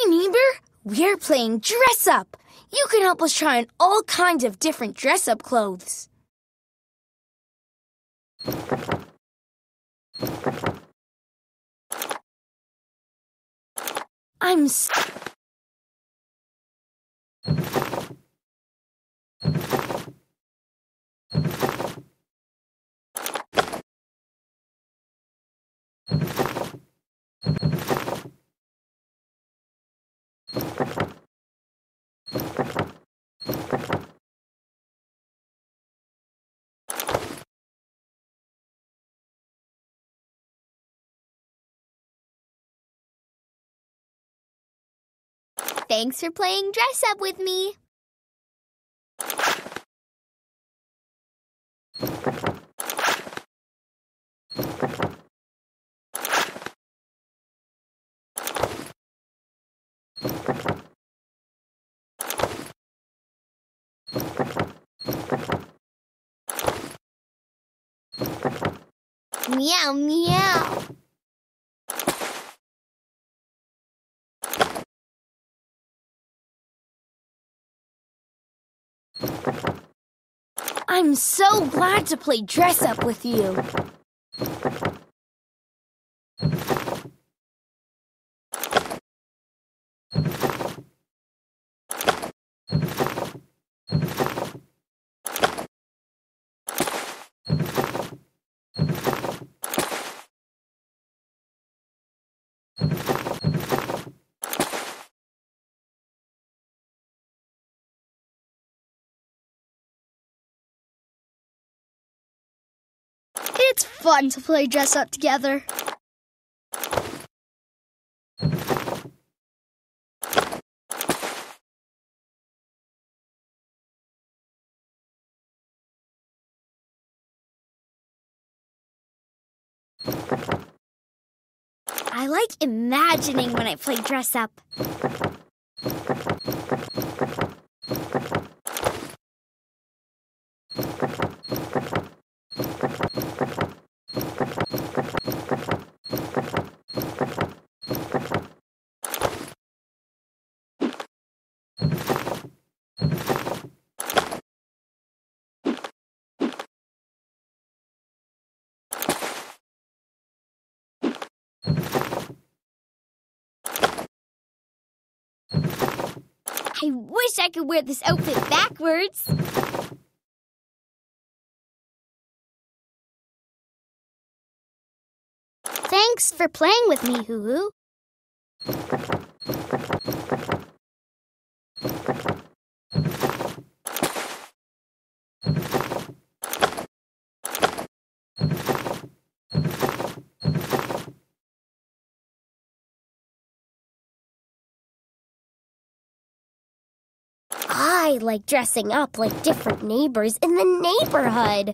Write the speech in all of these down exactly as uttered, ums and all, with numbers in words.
neighbor. We're playing dress up. You can help us try on all kinds of different dress up clothes. I'm s- Thanks for playing dress up with me. Meow, meow. I'm so glad to play dress up with you. It's fun to play dress up together. I like imagining when I play dress up. I wish I could wear this outfit backwards. Thanks for playing with me, Hoo-Hoo. I like dressing up like different neighbors in the neighborhood.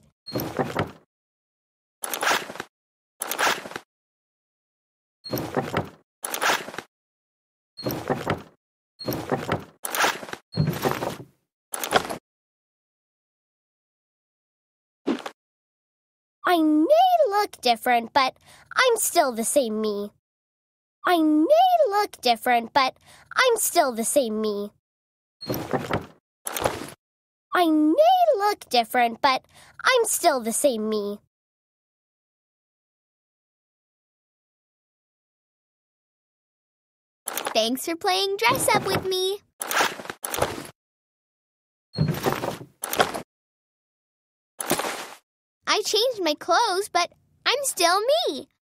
I may look different, but I'm still the same me. I may look different, but I'm still the same me. I may look different, but I'm still the same me. Thanks for playing dress up with me. I changed my clothes, but I'm still me.